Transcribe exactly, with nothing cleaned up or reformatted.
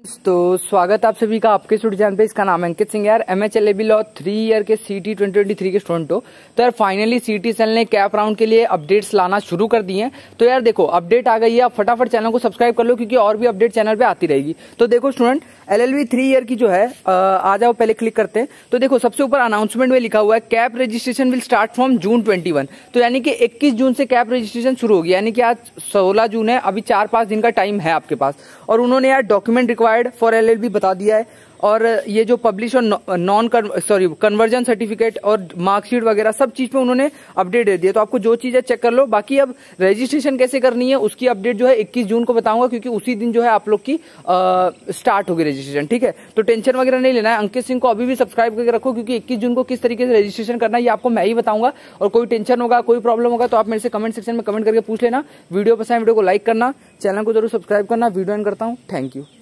तो स्वागत है आप सभी का आपके स्टूडियो चैनल पे। इसका नाम है अंकित सिंह। यार MHL AB law three year के सीटी ट्वेंटी ट्वेंटी थ्री के स्टूडेंट हो तो यार फाइनली सीटी सेल ने कैप राउंड के लिए अपडेट्स लाना शुरू कर दिए हैं। तो यार देखो अपडेट आ गई है, आप फटाफट चैनल को सब्सक्राइब कर लो क्योंकि और भी अपडेट चैनल पे आती रहेगी। तो देखो स्टूडेंट एलएलबी थ्री ईयर की जो है आ जाओ, पहले क्लिक करते हैं। तो देखो सबसे ऊपर अनाउंसमेंट में लिखा हुआ है CAP registration will start from June twenty one. तो यानी कि इक्कीस जून से कैप रजिस्ट्रेशन शुरू होगी, यानी कि आज सोलह जून है, अभी चार पांच दिन का टाइम है आपके पास। और उन्होंने यार डॉक्यूमेंट रिक्वायर्ड फॉर एलएलबी बता दिया है, और ये जो पब्लिश और नॉन सॉरी कन्वर्जन सर्टिफिकेट और मार्कशीट वगैरह सब चीज पे उन्होंने अपडेट दे दिया। तो आपको जो चीज है चेक कर लो। बाकी अब रजिस्ट्रेशन कैसे करनी है उसकी अपडेट जो है इक्कीस जून को बताऊंगा, क्योंकि उसी दिन जो है आप लोग की आ, स्टार्ट होगी रजिस्ट्रेशन। ठीक है, तो टेंशन वगैरह नहीं लेना है। अंकित सिंह को अभी भी सब्सक्राइब करके रखो, क्योंकि इक्कीस जून को किस तरीके से रजिस्ट्रेशन करना है ये आपको मैं ही बताऊंगा। और कोई टेंशन होगा, कोई प्रॉब्लम होगा तो आप मेरे से कमेंट सेक्शन में कमेंट करके पूछ लेना। वीडियो पसंद है वीडियो को लाइक करना, चैनल को जरूर सब्सक्राइब करना। वीडियो एंड करता हूँ, थैंक यू।